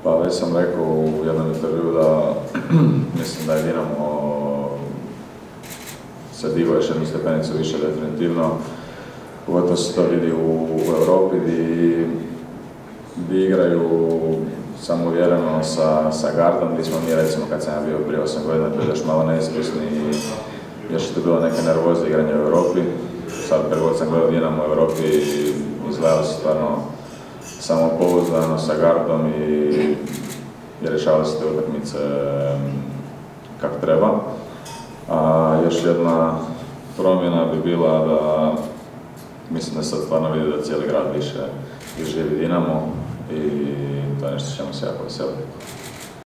Pa već sam rekao u jednom intervju da mislim da je Dinamo se digao još jednu stepenicu više definitivno. Pogotovo se to vidi u Europi gdje igraju samouvjereno sa Gardom, gdje smo mi recimo kad sam ja bio prije 8 godina bili još malo neiskusni i još je tu bilo neke nervoze igranja u Europi. Sad kad god sam gledao Dinamo u Europi izgledalo se stvarno samopouzdano sa Gardom i rješavali se te utakmice kako treba. A još jedna promjena bi bila da mislim da sad stvarno vidi da cijeli grad više živi Dinamo i to je nešto čemu se jako veselim.